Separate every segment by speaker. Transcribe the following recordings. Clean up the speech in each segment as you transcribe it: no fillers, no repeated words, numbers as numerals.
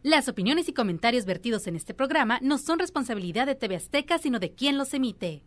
Speaker 1: Las opiniones y comentarios vertidos en este programa no son responsabilidad de TV Azteca, sino de quien los emite.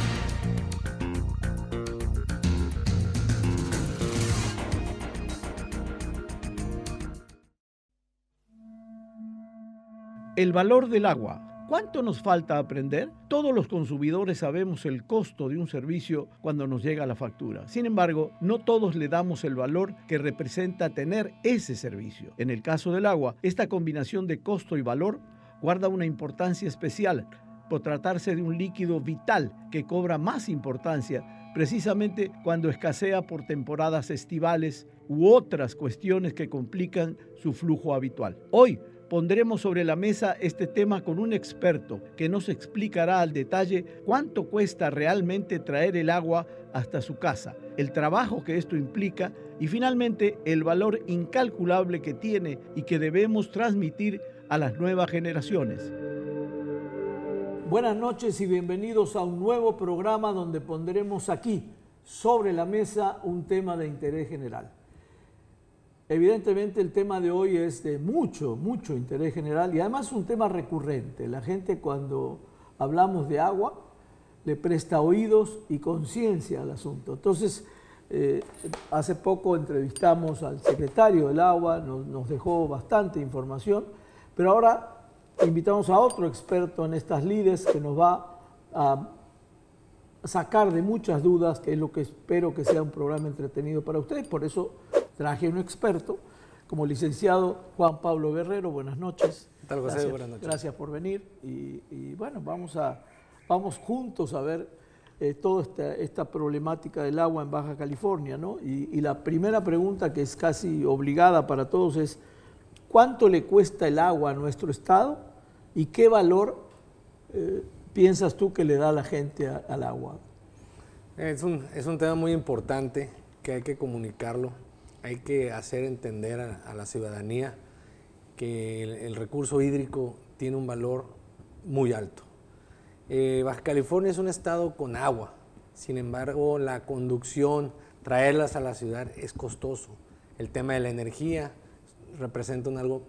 Speaker 2: El valor del agua. ¿Cuánto nos falta aprender? Todos los consumidores sabemos el costo de un servicio cuando nos llega la factura. Sin embargo, no todos le damos el valor que representa tener ese servicio. En el caso del agua, esta combinación de costo y valor guarda una importancia especial por tratarse de un líquido vital que cobra más importancia precisamente cuando escasea por temporadas estivales u otras cuestiones que complican su flujo habitual. Hoy pondremos sobre la mesa este tema con un experto que nos explicará al detalle cuánto cuesta realmente traer el agua hasta su casa, el trabajo que esto implica y finalmente el valor incalculable que tiene y que debemos transmitir a las nuevas generaciones. Buenas noches y bienvenidos a un nuevo programa donde pondremos aquí sobre la mesa un tema de interés general. Evidentemente el tema de hoy es de mucho interés general y además un tema recurrente. La gente cuando hablamos de agua le presta oídos y conciencia al asunto. Entonces, hace poco entrevistamos al secretario del agua, nos dejó bastante información, pero ahora invitamos a otro experto en estas lides que nos va a sacar de muchas dudas, que es lo que espero que sea un programa entretenido para ustedes. Por eso traje a un experto como licenciado Juan Pablo Guerrero. Buenas noches.
Speaker 3: ¿Qué tal, José? Buenas noches.
Speaker 2: Gracias por venir y bueno, vamos juntos a ver toda esta problemática del agua en Baja California, ¿no? Y la primera pregunta, que es casi obligada para todos, es ¿cuánto le cuesta el agua a nuestro estado y qué valor piensas tú que le da la gente al agua?
Speaker 3: Es un tema muy importante que hay que comunicarlo. Hay que hacer entender a la ciudadanía que el recurso hídrico tiene un valor muy alto. Baja California es un estado con agua, sin embargo la conducción, traerlas a la ciudad es costoso. El tema de la energía representa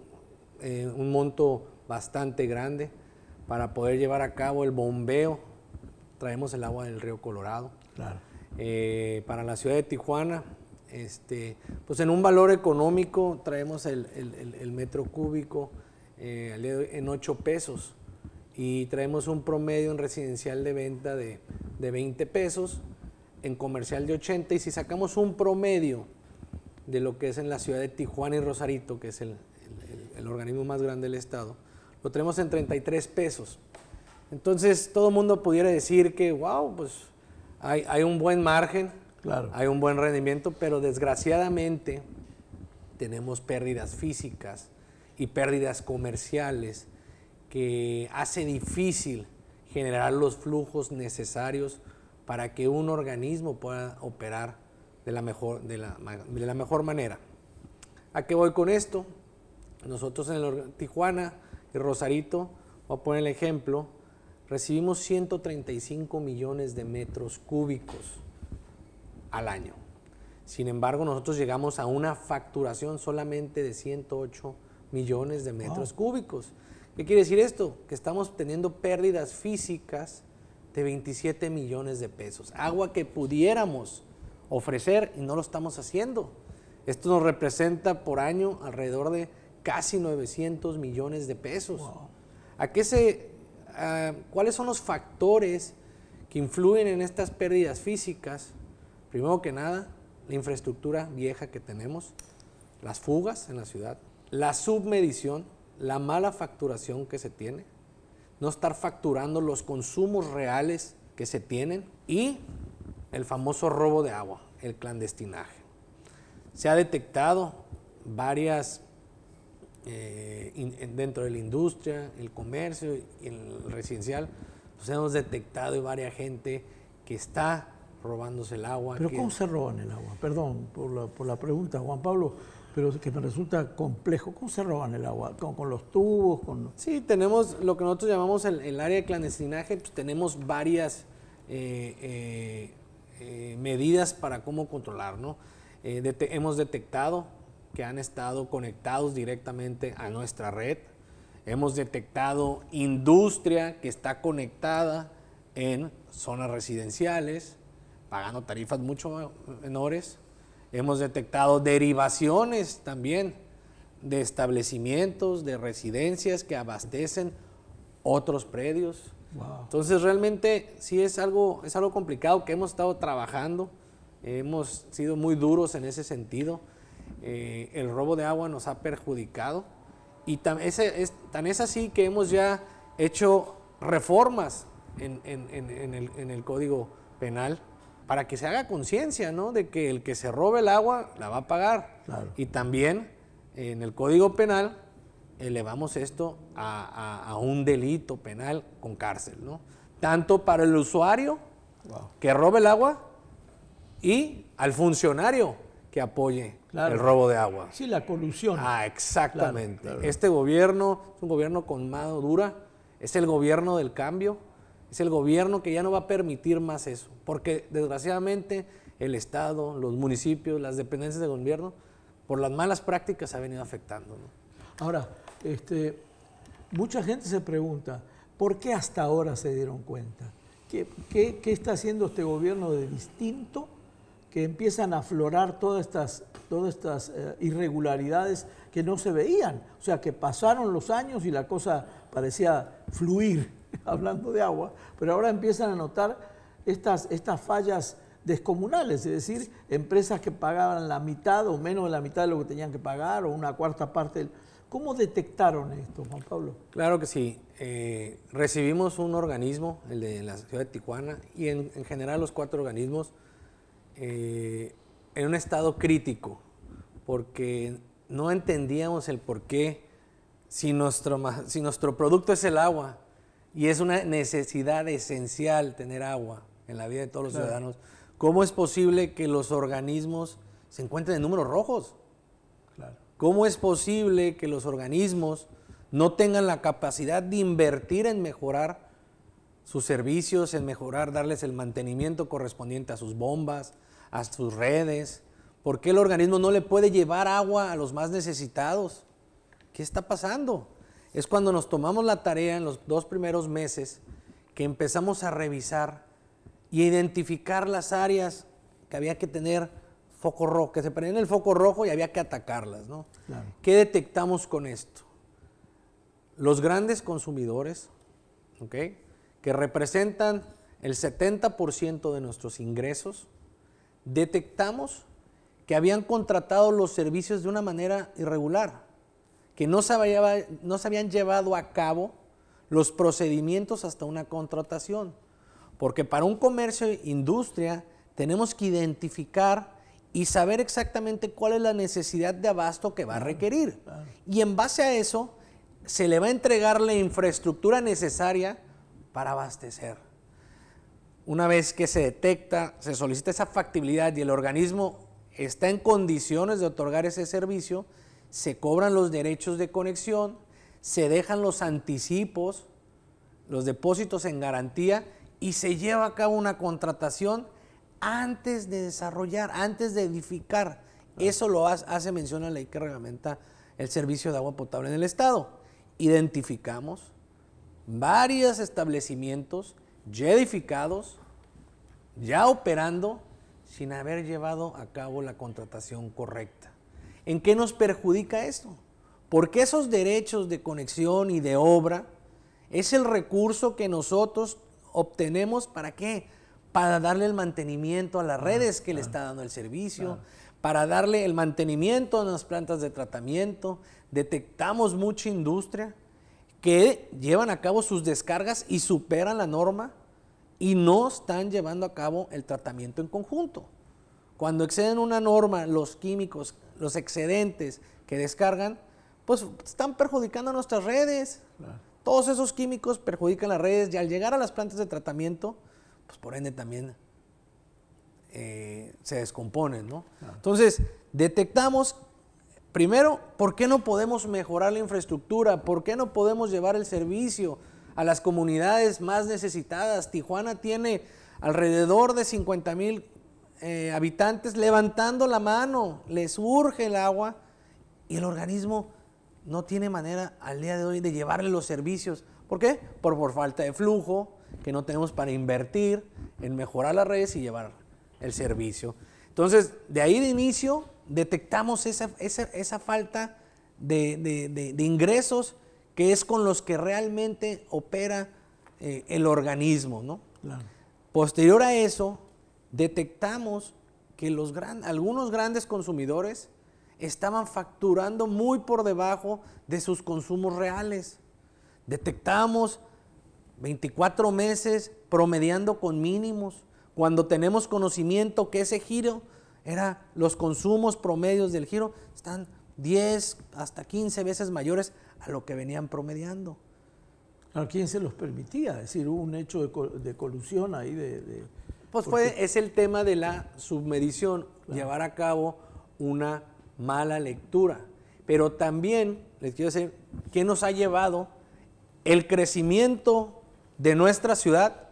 Speaker 3: un monto bastante grande para poder llevar a cabo el bombeo. Traemos el agua del río Colorado.
Speaker 2: Claro.
Speaker 3: Para la ciudad de Tijuana, pues en un valor económico traemos el metro cúbico en 8 pesos y traemos un promedio en residencial de venta de 20 pesos, en comercial de 80, y si sacamos un promedio de lo que es en la ciudad de Tijuana y Rosarito, que es el organismo más grande del estado, lo tenemos en 33 pesos. Entonces todo el mundo pudiera decir que wow, pues hay un buen margen. Claro. Hay un buen rendimiento, pero desgraciadamente tenemos pérdidas físicas y pérdidas comerciales que hace difícil generar los flujos necesarios para que un organismo pueda operar de la mejor manera. ¿A qué voy con esto? Nosotros en Tijuana y Rosarito, voy a poner el ejemplo, recibimos 135 millones de metros cúbicos al año. Sin embargo, nosotros llegamos a una facturación solamente de 108 millones de metros cúbicos. ¿Qué quiere decir esto? Que estamos teniendo pérdidas físicas de 27 millones de pesos. Agua que pudiéramos ofrecer y no lo estamos haciendo. Esto nos representa por año alrededor de casi 900 millones de pesos. Wow. ¿Cuáles son los factores que influyen en estas pérdidas físicas? Primero que nada, la infraestructura vieja que tenemos, las fugas en la ciudad, la submedición, la mala facturación que se tiene, no estar facturando los consumos reales que se tienen y el famoso robo de agua, el clandestinaje. Se ha detectado varias dentro de la industria, el comercio y el residencial, pues hemos detectado varias gente que está robándose el agua.
Speaker 2: ¿Pero cómo se roban el agua? Perdón por la pregunta, Juan Pablo, pero que me resulta complejo. ¿Cómo se roban el agua? ¿Con los tubos?
Speaker 3: Sí, tenemos lo que nosotros llamamos el área de clandestinaje, pues tenemos varias medidas para cómo controlar, ¿no? Hemos detectado que han estado conectados directamente a nuestra red, hemos detectado industria que está conectada en zonas residenciales, pagando tarifas mucho menores. Hemos detectado derivaciones también de establecimientos, de residencias que abastecen otros predios.
Speaker 2: Wow.
Speaker 3: Entonces realmente sí es algo complicado que hemos estado trabajando. Hemos sido muy duros en ese sentido. El robo de agua nos ha perjudicado y tan es así que hemos ya hecho reformas en el Código Penal para que se haga conciencia, ¿no?, de que el que se robe el agua la va a pagar.
Speaker 2: Claro.
Speaker 3: Y también en el Código Penal elevamos esto a un delito penal con cárcel, ¿no? Tanto para el usuario que robe el agua y al funcionario que apoye el robo de agua.
Speaker 2: Sí, la colusión.
Speaker 3: Exactamente.
Speaker 2: Claro.
Speaker 3: Este gobierno es un gobierno con mano dura, es el gobierno del cambio, es el gobierno que ya no va a permitir más eso, porque desgraciadamente el Estado, los municipios, las dependencias del gobierno, por las malas prácticas ha venido afectando, ¿no?
Speaker 2: Ahora, mucha gente se pregunta, ¿por qué hasta ahora se dieron cuenta? ¿Qué está haciendo este gobierno de distinto que empiezan a aflorar todas estas irregularidades que no se veían? O sea, que pasaron los años y la cosa parecía fluir, hablando de agua, pero ahora empiezan a notar estas fallas descomunales, es decir, empresas que pagaban la mitad o menos de la mitad de lo que tenían que pagar o una cuarta parte. ¿Cómo detectaron esto, Juan Pablo?
Speaker 3: Claro que sí. Recibimos un organismo, el de la ciudad de Tijuana, y en general los 4 organismos, en un estado crítico, porque no entendíamos el por qué, si nuestro producto es el agua, y es una necesidad esencial tener agua en la vida de todos los ciudadanos, ¿cómo es posible que los organismos se encuentren en números rojos?
Speaker 2: Claro.
Speaker 3: ¿Cómo es posible que los organismos no tengan la capacidad de invertir en mejorar sus servicios, en mejorar, darles el mantenimiento correspondiente a sus bombas, a sus redes? ¿Por qué el organismo no le puede llevar agua a los más necesitados? ¿Qué está pasando? Es cuando nos tomamos la tarea en los 2 primeros meses que empezamos a revisar y a identificar las áreas que había que tener foco rojo, que se prendían el foco rojo y había que atacarlas, ¿no?
Speaker 2: Claro.
Speaker 3: ¿Qué detectamos con esto? Los grandes consumidores, ¿ok?, que representan el 70% de nuestros ingresos, detectamos que habían contratado los servicios de una manera irregular, que no se habían llevado a cabo los procedimientos hasta una contratación. Porque para un comercio e industria tenemos que identificar y saber exactamente cuál es la necesidad de abasto que va a requerir. Y en base a eso se le va a entregar la infraestructura necesaria para abastecer. Una vez que se detecta, se solicita esa factibilidad y el organismo está en condiciones de otorgar ese servicio, se cobran los derechos de conexión, se dejan los anticipos, los depósitos en garantía y se lleva a cabo una contratación antes de desarrollar, antes de edificar. Eso lo hace mención a la ley que reglamenta el servicio de agua potable en el Estado. Identificamos varios establecimientos ya edificados, ya operando, sin haber llevado a cabo la contratación correcta. ¿En qué nos perjudica esto? Porque esos derechos de conexión y de obra es el recurso que nosotros obtenemos, ¿para qué? Para darle el mantenimiento a las redes que le está dando el servicio, para darle el mantenimiento a las plantas de tratamiento. Detectamos mucha industria que llevan a cabo sus descargas y superan la norma y no están llevando a cabo el tratamiento en conjunto. Cuando exceden una norma, los químicos, los excedentes que descargan, pues están perjudicando a nuestras redes. Claro. Todos esos químicos perjudican las redes y al llegar a las plantas de tratamiento, pues por ende también se descomponen, ¿no? Claro. Entonces, detectamos, primero, ¿por qué no podemos mejorar la infraestructura? ¿Por qué no podemos llevar el servicio a las comunidades más necesitadas? Tijuana tiene alrededor de 50,000 habitantes levantando la mano, les urge el agua y el organismo no tiene manera al día de hoy de llevarle los servicios. ¿Por qué? Por falta de flujo, que no tenemos para invertir en mejorar las redes y llevar el servicio. Entonces, de ahí de inicio, detectamos esa falta de ingresos, que es con los que realmente opera el organismo, ¿no?
Speaker 2: Claro.
Speaker 3: Posterior a eso, detectamos que algunos grandes consumidores estaban facturando muy por debajo de sus consumos reales. Detectamos 24 meses promediando con mínimos, cuando tenemos conocimiento que ese giro los consumos promedios del giro están 10 hasta 15 veces mayores a lo que venían promediando.
Speaker 2: ¿A quién se los permitía? Es decir, hubo un hecho de colusión ahí
Speaker 3: Pues es el tema de la submedición, claro. Llevar a cabo una mala lectura. Pero también, les quiero decir, ¿qué nos ha llevado? El crecimiento de nuestra ciudad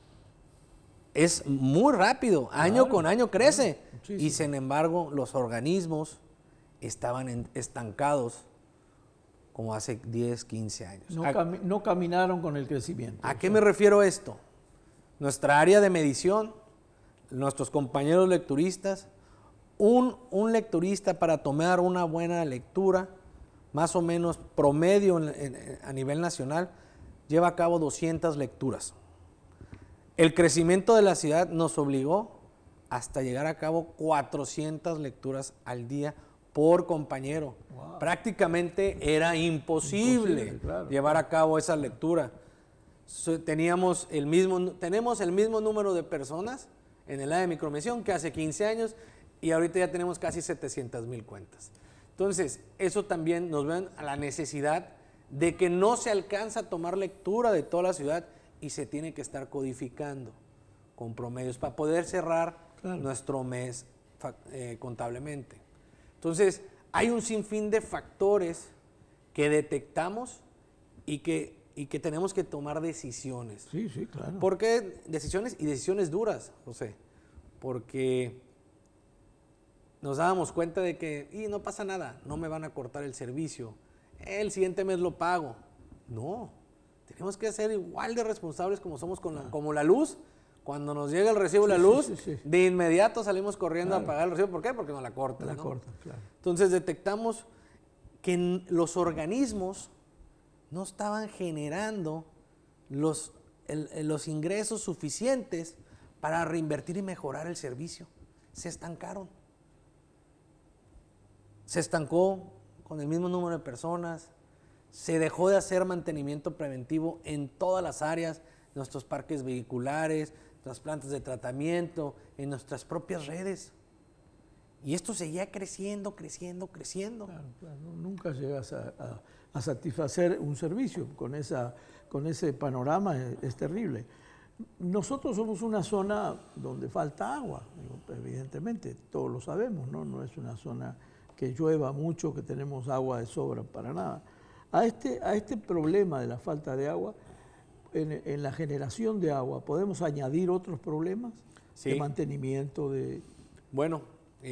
Speaker 3: es muy rápido, año con año crece. Muchísimo. Y sin embargo, los organismos estaban estancados como hace 10, 15 años.
Speaker 2: No caminaron con el crecimiento.
Speaker 3: ¿A qué me refiero esto? Nuestra área de medición, nuestros compañeros lecturistas, un lecturista para tomar una buena lectura, más o menos promedio a nivel nacional, lleva a cabo 200 lecturas. El crecimiento de la ciudad nos obligó hasta llegar a cabo 400 lecturas al día por compañero. Wow. Prácticamente era imposible llevar a cabo esa lectura. Tenemos el mismo número de personas en el área de micromedición que hace 15 años y ahorita ya tenemos casi 700,000 cuentas. Entonces, eso también nos ven a la necesidad de que no se alcanza a tomar lectura de toda la ciudad y se tiene que estar codificando con promedios para poder cerrar nuestro mes contablemente. Entonces, hay un sinfín de factores que detectamos y que tenemos que tomar decisiones.
Speaker 2: Sí, claro.
Speaker 3: ¿Por qué decisiones? Y decisiones duras, José. Porque nos dábamos cuenta de que no pasa nada, no me van a cortar el servicio, el siguiente mes lo pago. No, tenemos que ser igual de responsables como somos como la luz. Cuando nos llega el recibo de la luz, de inmediato salimos corriendo a pagar el recibo. ¿Por qué? Porque nos la cortan.
Speaker 2: Claro.
Speaker 3: Entonces detectamos que los organismos no estaban generando los ingresos suficientes para reinvertir y mejorar el servicio. Se estancaron. Se estancó con el mismo número de personas. Se dejó de hacer mantenimiento preventivo en todas las áreas, nuestros parques vehiculares, nuestras plantas de tratamiento, en nuestras propias redes. Y esto seguía creciendo.
Speaker 2: Claro. Nunca llegas a satisfacer un servicio con ese panorama, es terrible. Nosotros somos una zona donde falta agua, evidentemente, todos lo sabemos, ¿no? No es una zona que llueva mucho, que tenemos agua de sobra, para nada. A este problema de la falta de agua, en la generación de agua, ¿podemos añadir otros problemas? Sí. De mantenimiento, de...
Speaker 3: Bueno,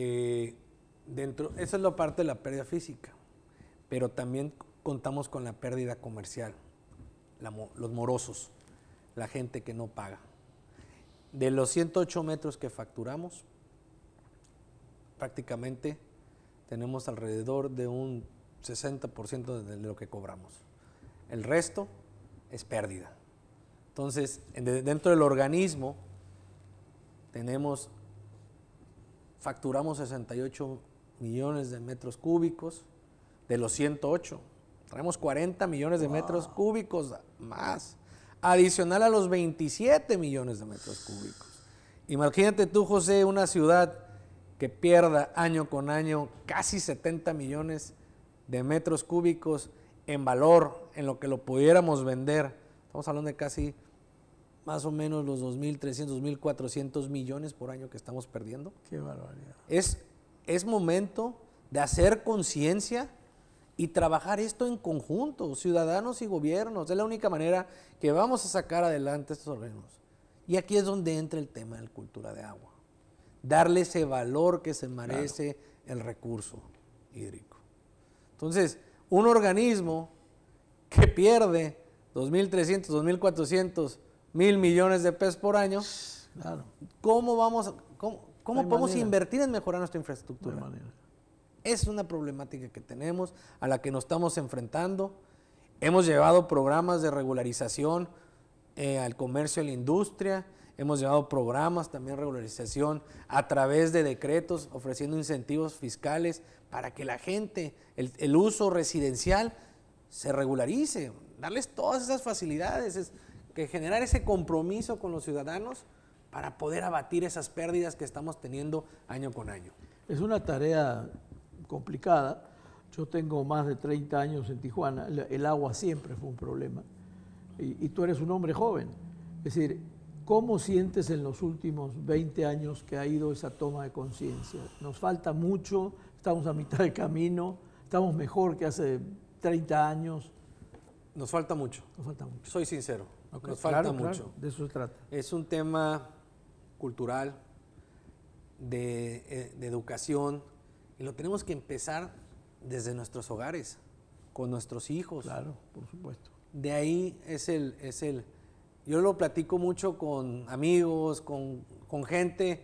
Speaker 3: esa es la parte de la pérdida física, pero también contamos con la pérdida comercial, los morosos, la gente que no paga. De los 108 metros que facturamos, prácticamente tenemos alrededor de un 60% de lo que cobramos. El resto es pérdida. Entonces, dentro del organismo facturamos 68 millones de metros cúbicos de los 108. Traemos 40 millones de metros cúbicos más, adicional a los 27 millones de metros cúbicos. Imagínate tú, José, una ciudad que pierda año con año casi 70 millones de metros cúbicos en valor, en lo que lo pudiéramos vender. Estamos hablando de casi más o menos los 2.300, 2.400 millones por año que estamos perdiendo.
Speaker 2: Qué barbaridad.
Speaker 3: Es momento de hacer conciencia y trabajar esto en conjunto, ciudadanos y gobiernos. Es la única manera que vamos a sacar adelante estos organismos. Y aquí es donde entra el tema de la cultura de agua. Darle ese valor que se merece el recurso hídrico. Entonces, un organismo que pierde 2.300, 2.400, 1.000 millones de pesos por año,
Speaker 2: Claro.
Speaker 3: ¿cómo podemos
Speaker 2: manera.
Speaker 3: invertir en mejorar nuestra infraestructura?
Speaker 2: No hay manera.
Speaker 3: Es una problemática que tenemos, a la que nos estamos enfrentando. Hemos llevado programas de regularización al comercio y a la industria. Hemos llevado programas también de regularización a través de decretos, ofreciendo incentivos fiscales para que la gente, el uso residencial, se regularice. Darles todas esas facilidades, que generar ese compromiso con los ciudadanos para poder abatir esas pérdidas que estamos teniendo año con año.
Speaker 2: Es una tarea complicada. Yo tengo más de 30 años en Tijuana. El agua siempre fue un problema. Y tú eres un hombre joven. Es decir, ¿cómo sientes en los últimos 20 años que ha ido esa toma de conciencia? Nos falta mucho, estamos a mitad del camino, estamos mejor que hace 30 años.
Speaker 3: Nos falta mucho.
Speaker 2: Nos falta mucho.
Speaker 3: Soy sincero,
Speaker 2: Okay.
Speaker 3: nos falta
Speaker 2: Claro,
Speaker 3: mucho.
Speaker 2: claro, de eso se trata.
Speaker 3: Es un tema cultural, de educación, y lo tenemos que empezar desde nuestros hogares, con nuestros hijos.
Speaker 2: Claro, por supuesto.
Speaker 3: De ahí yo lo platico mucho con amigos, con gente.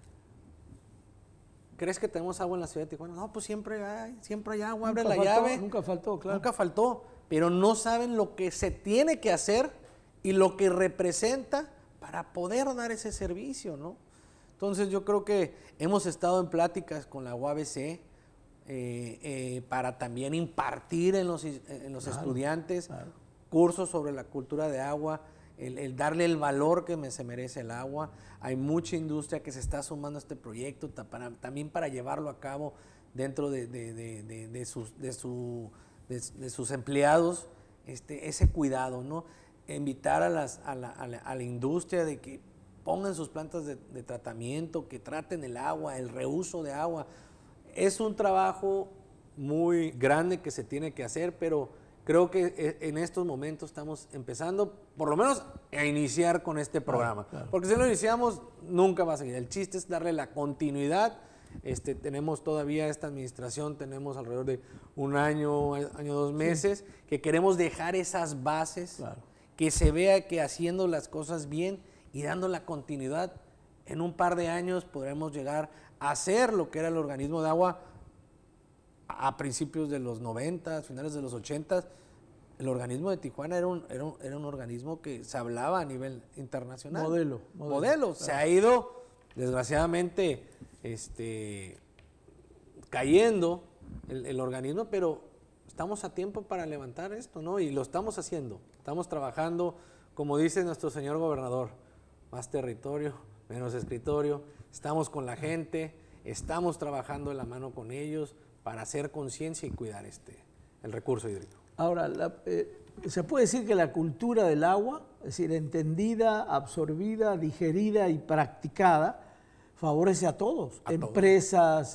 Speaker 3: ¿Crees que tenemos agua en la ciudad de Tijuana? No, pues siempre hay agua, abre la llave.
Speaker 2: Nunca faltó, claro.
Speaker 3: Nunca faltó, pero no saben lo que se tiene que hacer y lo que representa para poder dar ese servicio, ¿no? Entonces yo creo que hemos estado en pláticas con la UABC para también impartir en los estudiantes cursos sobre la cultura de agua, el darle el valor que se merece el agua. Hay mucha industria que se está sumando a este proyecto también para llevarlo a cabo dentro de sus empleados, ese cuidado, ¿no? Invitar a la industria de que pongan sus plantas de tratamiento, que traten el agua, el reuso de agua. Es un trabajo muy grande que se tiene que hacer, pero creo que en estos momentos estamos empezando, por lo menos, a iniciar con este programa.
Speaker 2: Claro.
Speaker 3: Porque si lo iniciamos, nunca va a seguir. El chiste es darle la continuidad. Tenemos todavía esta administración, tenemos alrededor de un año, 2 meses, que queremos dejar esas bases, que se vea que haciendo las cosas bien y dando la continuidad, en un par de años podremos llegar a ser lo que era el organismo de agua a principios de los 90, finales de los 80. El organismo de Tijuana era un organismo que se hablaba a nivel internacional.
Speaker 2: Modelo.
Speaker 3: Claro. Se ha ido, desgraciadamente, cayendo el organismo, pero estamos a tiempo para levantar esto, ¿no? Y lo estamos haciendo. Estamos trabajando, como dice nuestro señor gobernador, más territorio, menos escritorio. Estamos con la gente, estamos trabajando de la mano con ellos para hacer conciencia y cuidar el recurso hídrico.
Speaker 2: Ahora, se puede decir que la cultura del agua, es decir, entendida, absorbida, digerida y practicada, favorece a todos, empresas.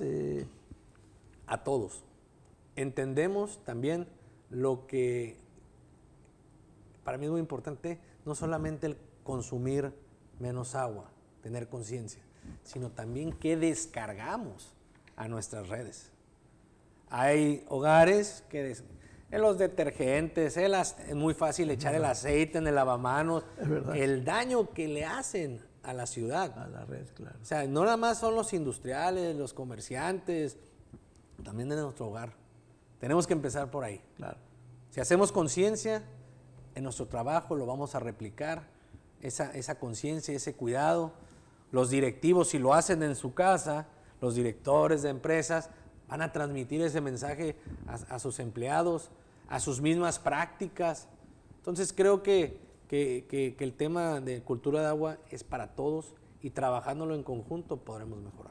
Speaker 3: A todos. Entendemos también lo que para mí es muy importante, no solamente el consumir menos agua, tener conciencia, sino también qué descargamos a nuestras redes. Hay hogares que en los detergentes, es muy fácil echar el aceite en el lavamanos, el daño que le hacen a la ciudad.
Speaker 2: A la red, claro.
Speaker 3: O sea, no nada más son los industriales, los comerciantes, también en nuestro hogar. Tenemos que empezar por ahí.
Speaker 2: Claro.
Speaker 3: Si hacemos conciencia, en nuestro trabajo lo vamos a replicar, esa conciencia, ese cuidado. Los directivos, si lo hacen en su casa, los directores de empresas, van a transmitir ese mensaje a sus empleados, a sus mismas prácticas. Entonces creo que el tema de cultura de agua es para todos y trabajándolo en conjunto podremos mejorar.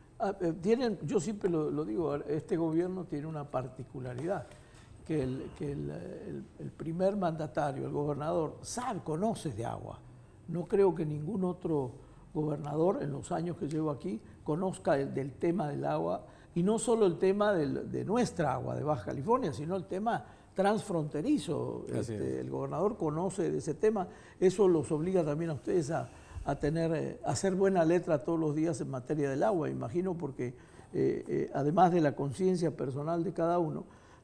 Speaker 2: Yo siempre lo digo, este gobierno tiene una particularidad, que el primer mandatario, el gobernador, conoce de agua. No creo que ningún otro gobernador en los años que llevo aquí conozca del tema del agua, y no solo el tema de nuestra agua de Baja California, sino el tema transfronterizo. El gobernador conoce de ese tema. Eso los obliga también a ustedes a hacer buena letra todos los días en materia del agua, imagino, porque además de la conciencia personal de cada uno,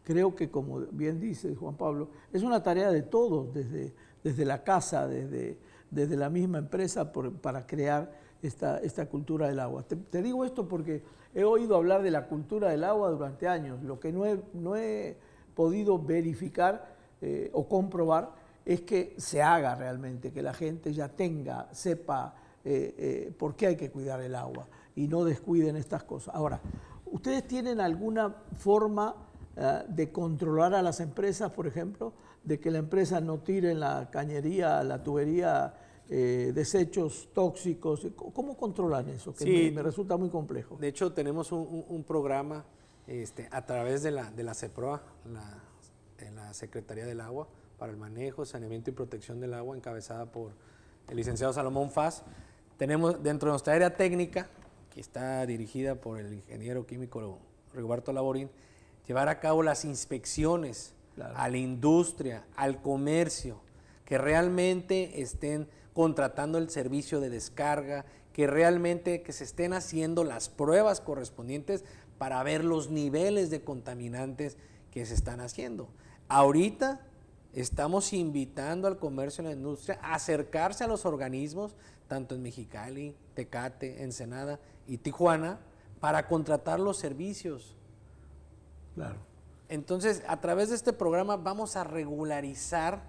Speaker 2: creo que, como bien dice Juan Pablo, es una tarea de todos, desde la casa, desde la misma empresa, para crear esta cultura del agua. Te digo esto porque he oído hablar de la cultura del agua durante años. Lo que no he podido verificar o comprobar es que se haga realmente, que la gente ya sepa por qué hay que cuidar el agua y no descuiden estas cosas. Ahora, ¿ustedes tienen alguna forma de controlar a las empresas, por ejemplo, de que la empresa no tire en la cañería, la tubería, desechos tóxicos? ¿Cómo controlan eso? Que
Speaker 3: sí,
Speaker 2: me resulta muy complejo.
Speaker 3: De hecho, tenemos un programa a través de la CEPROA, la Secretaría del Agua, para el manejo, saneamiento y protección del agua, encabezada por el licenciado Salomón Faz. Tenemos dentro de nuestra área técnica, que está dirigida por el ingeniero químico Rigoberto Laborín, llevar a cabo las inspecciones a la industria, al comercio, que realmente estén contratando el servicio de descarga, que realmente se estén haciendo las pruebas correspondientes para ver los niveles de contaminantes que se están haciendo. Ahorita estamos invitando al comercio y a la industria a acercarse a los organismos, tanto en Mexicali, Tecate, Ensenada y Tijuana, para contratar los servicios.
Speaker 2: Claro.
Speaker 3: Entonces, a través de este programa vamos a regularizar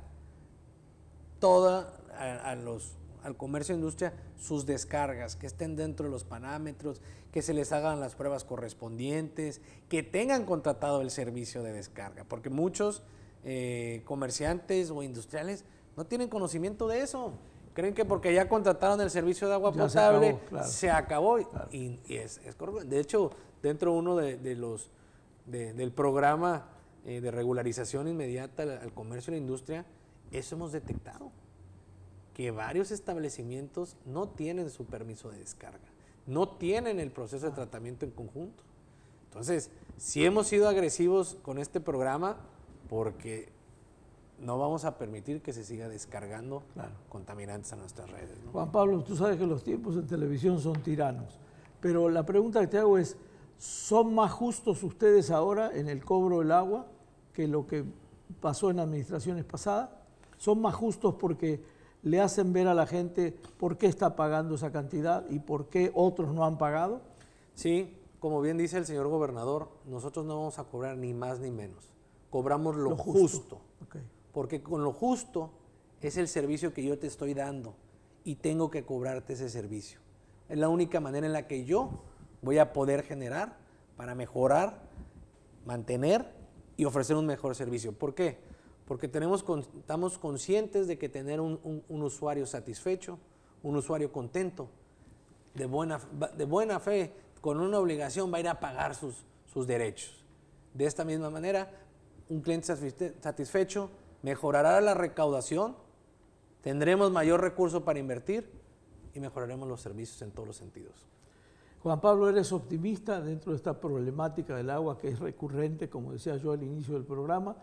Speaker 3: al comercio e industria sus descargas, que estén dentro de los parámetros, que se les hagan las pruebas correspondientes, que tengan contratado el servicio de descarga, porque muchos comerciantes o industriales no tienen conocimiento de eso. Creen que porque ya contrataron el servicio de agua potable, se acabó. Claro. Y es correcto. De hecho, dentro uno del programa de regularización inmediata al comercio y la industria, eso hemos detectado, que varios establecimientos no tienen su permiso de descarga, no tienen el proceso de tratamiento en conjunto. Entonces, sí hemos sido agresivos con este programa porque no vamos a permitir que se siga descargando contaminantes a nuestras redes, ¿no?
Speaker 2: Juan Pablo, tú sabes que los tiempos en televisión son tiranos, pero la pregunta que te hago es, ¿son más justos ustedes ahora en el cobro del agua que lo que pasó en administraciones pasadas? ¿Son más justos porque le hacen ver a la gente por qué está pagando esa cantidad y por qué otros no han pagado?
Speaker 3: Sí, como bien dice el señor gobernador, nosotros no vamos a cobrar ni más ni menos. Cobramos lo justo.
Speaker 2: Okay.
Speaker 3: Porque con lo justo es el servicio que yo te estoy dando y tengo que cobrarte ese servicio. Es la única manera en la que yo voy a poder generar para mejorar, mantener y ofrecer un mejor servicio. ¿Por qué? Porque estamos conscientes de que tener un usuario satisfecho, un usuario contento, de buena fe, con una obligación, va a ir a pagar sus derechos. De esta misma manera, un cliente satisfecho mejorará la recaudación, tendremos mayor recurso para invertir y mejoraremos los servicios en todos los sentidos.
Speaker 2: Juan Pablo, ¿eres optimista dentro de esta problemática del agua que es recurrente, como decía yo al inicio del programa?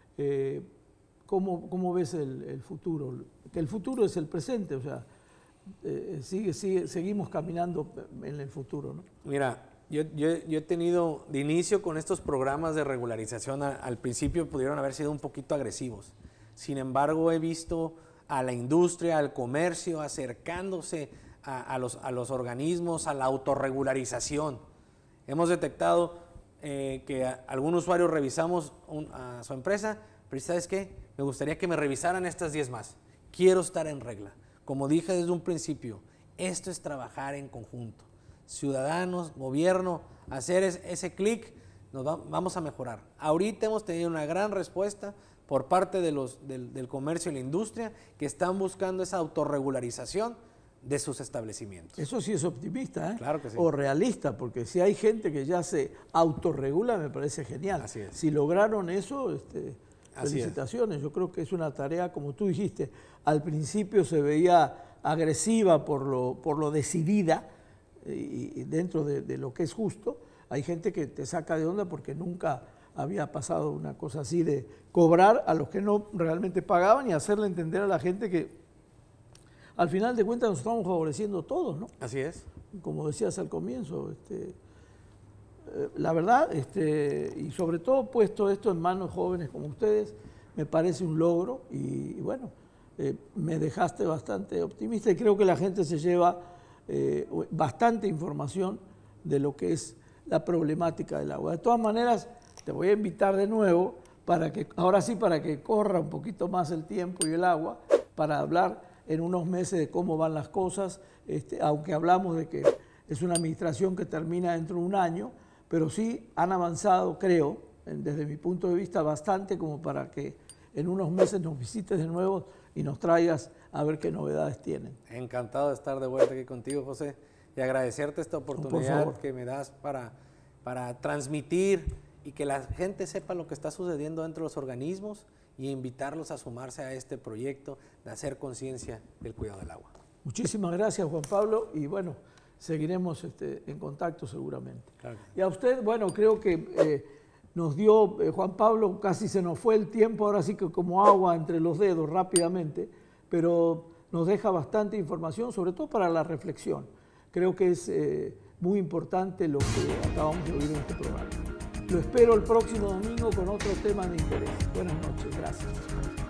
Speaker 2: ¿Cómo ves el futuro? Que el futuro es el presente, o sea, seguimos caminando en el futuro, ¿no?
Speaker 3: Mira, yo he tenido, de inicio con estos programas de regularización, al principio pudieron haber sido un poquito agresivos. Sin embargo, he visto a la industria, al comercio, acercándose a los organismos, a la autorregularización. Hemos detectado que algún usuario revisamos a su empresa, pero ¿sabes qué? Me gustaría que me revisaran estas 10 más. Quiero estar en regla. Como dije desde un principio, esto es trabajar en conjunto. Ciudadanos, gobierno, hacer ese clic, vamos a mejorar. Ahorita hemos tenido una gran respuesta por parte del comercio y la industria, que están buscando esa autorregularización de sus establecimientos.
Speaker 2: Eso sí es optimista, ¿eh?
Speaker 3: Claro que sí.
Speaker 2: O realista, porque si hay gente que ya se autorregula, me parece genial.
Speaker 3: Así es.
Speaker 2: Si lograron eso, felicitaciones. Yo creo que es una tarea, como tú dijiste, al principio se veía agresiva por lo decidida, y dentro de lo que es justo, hay gente que te saca de onda porque nunca había pasado una cosa así de cobrar a los que no realmente pagaban y hacerle entender a la gente que al final de cuentas nos estamos favoreciendo todos, ¿no?
Speaker 3: Así es.
Speaker 2: Como decías al comienzo, la verdad, y sobre todo puesto esto en manos jóvenes como ustedes, me parece un logro y bueno, me dejaste bastante optimista y creo que la gente se lleva bastante información de lo que es la problemática del agua. De todas maneras, te voy a invitar de nuevo para que, ahora sí, para que corra un poquito más el tiempo y el agua, para hablar en unos meses de cómo van las cosas, aunque hablamos de que es una administración que termina dentro de un año, pero sí han avanzado, creo, desde mi punto de vista, bastante como para que en unos meses nos visites de nuevo y nos traigas a ver qué novedades tienen.
Speaker 3: Encantado de estar de vuelta aquí contigo, José, y agradecerte esta oportunidad que me das para transmitir y que la gente sepa lo que está sucediendo dentro de los organismos y invitarlos a sumarse a este proyecto de hacer conciencia del cuidado del agua.
Speaker 2: Muchísimas gracias, Juan Pablo, y bueno, seguiremos en contacto seguramente.
Speaker 3: Claro.
Speaker 2: Y a usted, bueno, creo que nos dio, Juan Pablo, casi se nos fue el tiempo, ahora sí que como agua entre los dedos rápidamente, pero nos deja bastante información, sobre todo para la reflexión. Creo que es muy importante lo que acabamos de oír en este programa. Lo espero el próximo domingo con otro tema de interés. Buenas noches, gracias.